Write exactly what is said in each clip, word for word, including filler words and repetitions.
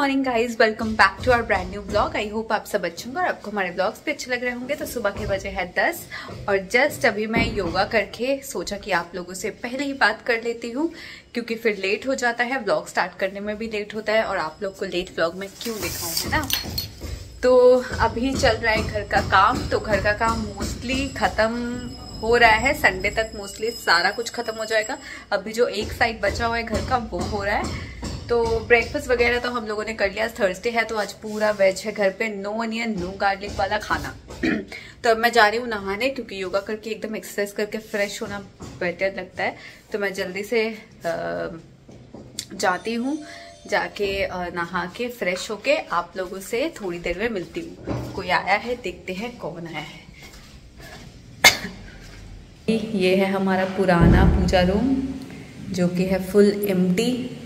Morning guys, welcome back to our brand new blog. I hope आप सब अच्छे होंगे और आपको हमारे ब्लॉग्स भी अच्छे लग रहे होंगे। तो सुबह के बजे है दस और जस्ट अभी मैं योगा करके सोचा कि आप लोगों से पहले ही बात कर लेती हूँ, क्योंकि फिर लेट हो जाता है, ब्लॉग स्टार्ट करने में भी लेट होता है और आप लोग को लेट ब्लॉग में क्यों दिखाऊं, है ना। तो अभी चल रहा है घर का काम। तो घर का काम मोस्टली खत्म हो रहा है, संडे तक मोस्टली सारा कुछ खत्म हो जाएगा। अभी जो एक साइड बचा हुआ है घर का वो हो रहा है। तो ब्रेकफास्ट वगैरह तो हम लोगों ने कर लिया। थर्सडे है तो आज पूरा वेज है घर पे, नो अनियन नो गार्लिक वाला खाना। तो अब मैं जा रही हूँ नहाने, क्योंकि योगा करके एकदम एक्सरसाइज करके फ्रेश होना बेटर लगता है। तो मैं जल्दी से आ, जाती हूँ, जाके नहा के फ्रेश होके आप लोगों से थोड़ी देर में मिलती हूँ। कोई आया है, देखते हैं कौन आया है। ये है हमारा पुराना पूजा रूम जो कि है फुल एम्प्टी।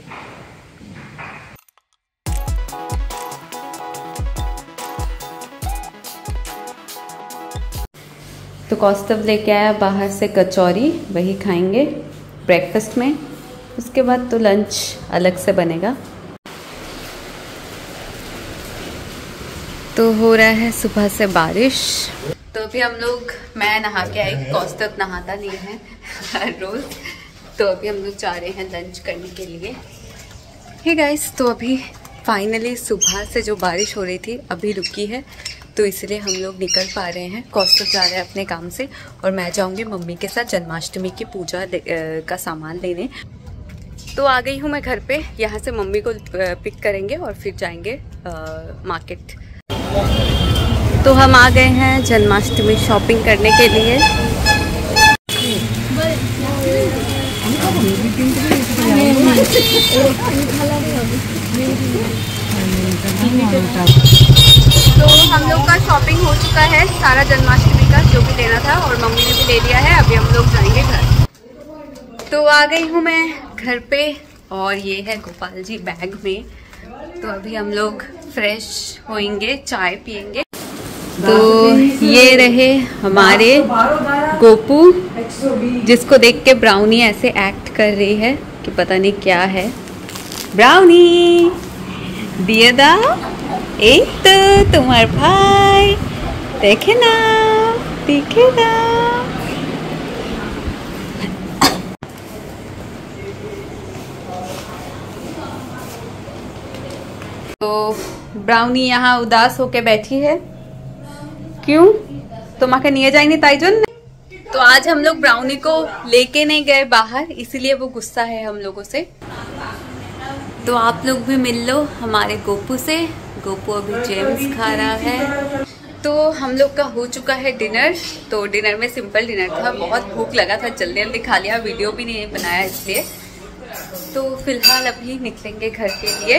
तो कौस्तव लेके आया बाहर से कचौरी, वही खाएंगे ब्रेकफास्ट में। उसके बाद तो लंच अलग से बनेगा। तो हो रहा है सुबह से बारिश। तो अभी हम लोग, मैं नहा के आई, कौस्तव नहाता नहीं है हर रोज। तो अभी हम लोग जा रहे हैं लंच करने के लिए। हे गाइस, तो अभी फाइनली सुबह से जो बारिश हो रही थी अभी रुकी है, तो इसलिए हम लोग निकल पा रहे हैं। कौस्तव जा रहे हैं अपने काम से और मैं जाऊंगी मम्मी के साथ जन्माष्टमी की पूजा का सामान लेने। तो आ गई हूँ मैं घर पे। यहाँ से मम्मी को पिक करेंगे और फिर जाएंगे मार्केट। तो हम आ गए हैं जन्माष्टमी शॉपिंग करने के लिए। तो हम लोग का शॉपिंग हो चुका है सारा जन्माष्टमी का, जो भी लेना था, और मम्मी ने भी ले लिया है। अभी हम लोग जाएंगे घर। तो आ गई हूँ मैं घर पे और ये है गोपाल जी बैग में। तो अभी हम लोग फ्रेश होएंगे, चाय पियेंगे। तो ये रहे हमारे गोपू, जिसको देख के ब्राउनी ऐसे एक्ट कर रही है कि पता नहीं क्या है। ब्राउनी दिए दा, एक तो तुम्हार भाई, देखे ना देखे ना। तो ब्राउनी यहाँ उदास होके बैठी है। क्यों? तो माँ के नहीं जाएंगे ताईजुन। तो आज हम लोग ब्राउनी को लेके नहीं गए बाहर, इसीलिए वो गुस्सा है हम लोगों से। तो आप लोग भी मिल लो हमारे गोपू से। गोपू अभी जेम्स खा रहा है। तो हम लोग का हो चुका है डिनर। तो डिनर में सिंपल डिनर था, बहुत भूख लगा था, जल्दी जल्दी खा लिया, वीडियो भी नहीं बनाया इसलिए। तो फिलहाल अभी निकलेंगे घर के लिए।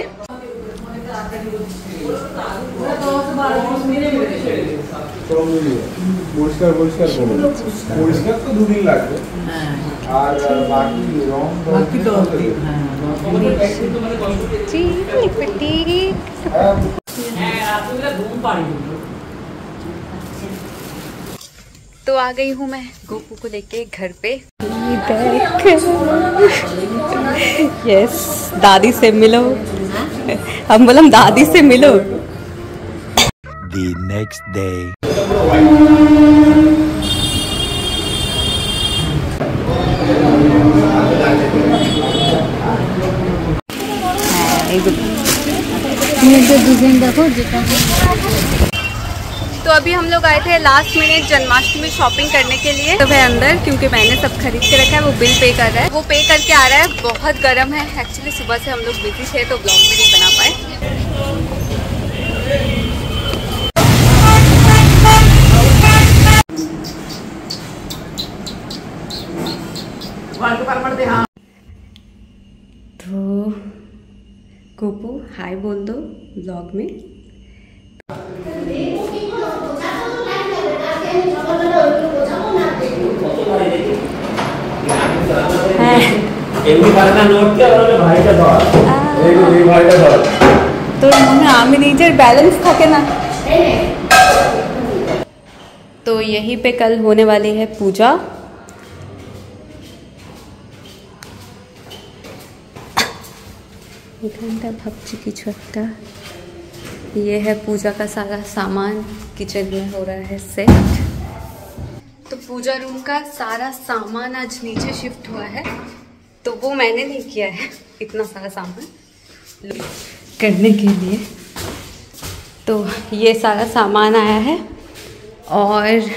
तो आ गई हूँ मैं गोपू को लेके घर पे। यस, दादी से मिलो। हम बोलम दादी से मिलो। The next day. तो अभी हम लोग आए थे लास्ट मिनट जन्माष्टमी शॉपिंग करने के लिए। तो है अंदर, क्योंकि मैंने सब खरीद के रखा है। वो बिल पे कर रहा है, वो पे करके आ रहा है। बहुत गर्म है एक्चुअली, सुबह से हम लोग बिजी थे तो ब्लॉग भी नहीं बना पाए। तो गोपू हाय बोल दो ब्लॉग में। तो আমি নিজের बैलेंस থাকে না। तो यहीं पे कल होने वाली है पूजा। घंटा भक्ति की छत्ता। ये है पूजा का सारा सामान, किचन में हो रहा है सेट। तो पूजा रूम का सारा सामान आज नीचे शिफ्ट हुआ है, तो वो मैंने नहीं किया है इतना सारा सामान करने के लिए। तो ये सारा सामान आया है और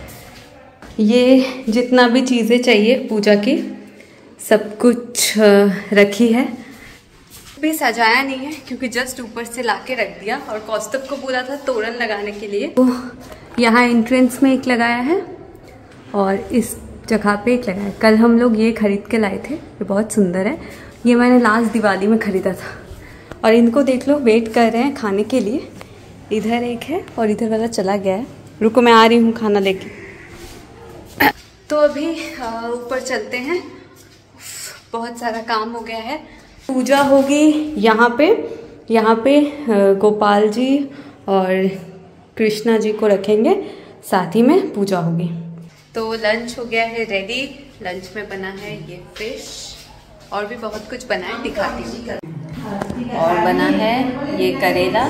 ये जितना भी चीज़ें चाहिए पूजा की सब कुछ रखी है। भी सजाया नहीं है क्योंकि जस्ट ऊपर से लाके रख दिया, और कौस्तुभ को बोला था तोरण लगाने के लिए। तो यहाँ एंट्रेंस में एक लगाया है और इस जगह पे एक लगाया है। कल हम लोग ये खरीद के लाए थे, ये बहुत सुंदर है। ये मैंने लास्ट दिवाली में ख़रीदा था। और इनको देख लो, वेट कर रहे हैं खाने के लिए। इधर एक है और इधर वाला चला गया है। रुको मैं आ रही हूँ खाना लेके। तो अभी ऊपर चलते हैं, बहुत सारा काम हो गया है। पूजा होगी यहाँ पे, यहाँ पे गोपाल जी और कृष्णा जी को रखेंगे, साथ ही में पूजा होगी। तो लंच हो गया है रेडी। लंच में बना है ये फिश और भी बहुत कुछ बना है, दिखाती हूँ। और बना है ये करेला।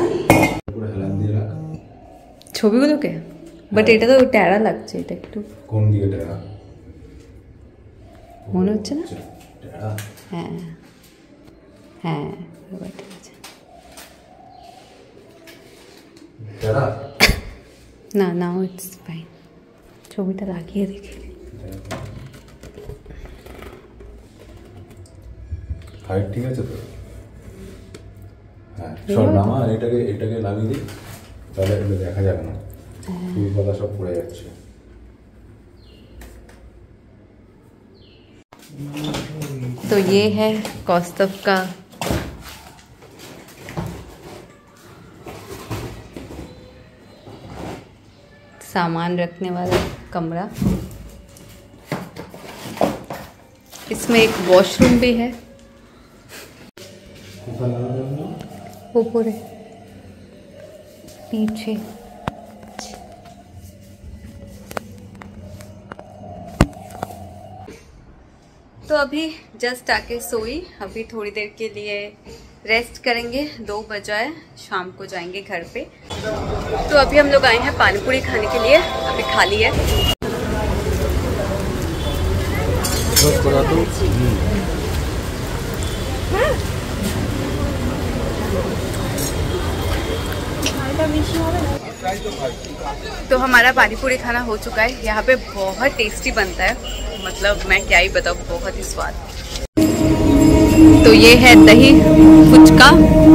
ছবিগুলো কে বাট এটা তো ট্যারা লাগছে, এটা একটু কোন দিকে ট্যারা মনে হচ্ছে না? ট্যারা হ্যাঁ হ্যাঁ এবার ঠিক আছে। ট্যারা না নাও ইটস ফাইন। ছবিটা লাগিয়ে দেখি। হাইট ঠিক আছে তো? হ্যাঁ সব নামা, এটাকে এটাকে লাগিয়ে দিই, তাহলে এগুলো দেখা যাবে না, ফুল পাতা সব পড়ে যাচ্ছে। तो ये है कौस्तुभ का सामान रखने वाला कमरा। इसमें एक वॉशरूम भी है। ऊपर है पीछे। तो अभी जस्ट आके सोई। अभी थोड़ी देर के लिए रेस्ट करेंगे, दो बजाए, शाम को जाएंगे घर पे। तो अभी हम लोग आए हैं पानी पूरी खाने के लिए, अभी खाली है। तो हमारा पानी पूरी खाना हो चुका है। यहाँ पे बहुत टेस्टी बनता है, मतलब मैं क्या ही बताऊँ, बहुत ही स्वाद। तो ये है दही फुचका।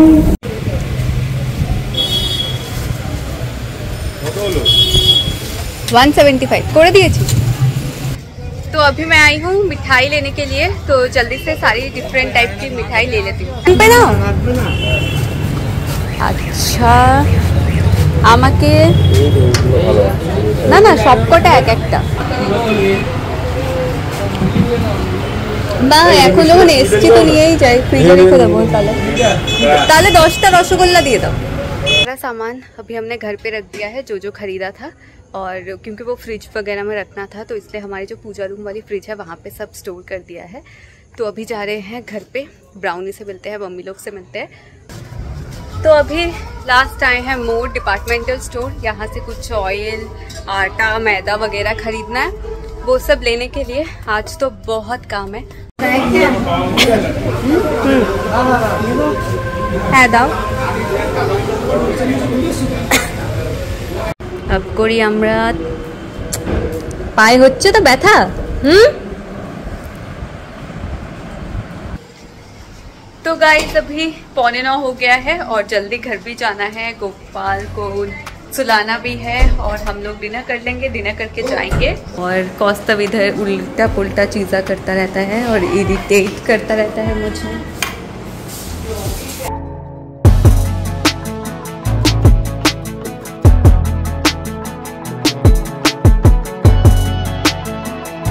वन सेवेंटी फाइव कर दिए। तो अभी मैं आई हूँ मिठाई लेने के लिए, तो जल्दी से सारी डिफरेंट टाइप की मिठाई ले लेती हूँ। पे ना अच्छा আমাকে না না সবকটা এক একটা বা এখন যখন এসছি তো নিয়েই যাই, ফ্রিজে রেখে দেবো। তাহলে তাহলে দसटा रसगुल्ला दिए दो। सारा सामान अभी हमने घर पे रख दिया है, जो जो खरीदा था। और क्योंकि वो फ्रिज वगैरह में रखना था, तो इसलिए हमारी जो पूजा रूम वाली फ्रिज है वहाँ पे सब स्टोर कर दिया है। तो अभी जा रहे हैं घर पे, ब्राउनी से मिलते हैं, मम्मी लोग से मिलते हैं। तो अभी लास्ट आए हैं मोर डिपार्टमेंटल स्टोर। यहाँ से कुछ ऑयल, आटा, मैदा वगैरह खरीदना है, वो सब लेने के लिए। आज तो बहुत काम है। है दाओ अब करी আমরা পায়ে হচ্ছে তো ব্যথা। হুম तो गाइस अभी पौने नौ हो गया है और जल्दी घर भी जाना है। गोपाल को सुलाना भी है और हम लोग डिनर कर लेंगे, डिनर करके जाएंगे। और कौस्तुभ इधर उल्टा पुल्टा चीज़ा करता रहता है और इरिटेट करता रहता है मुझे।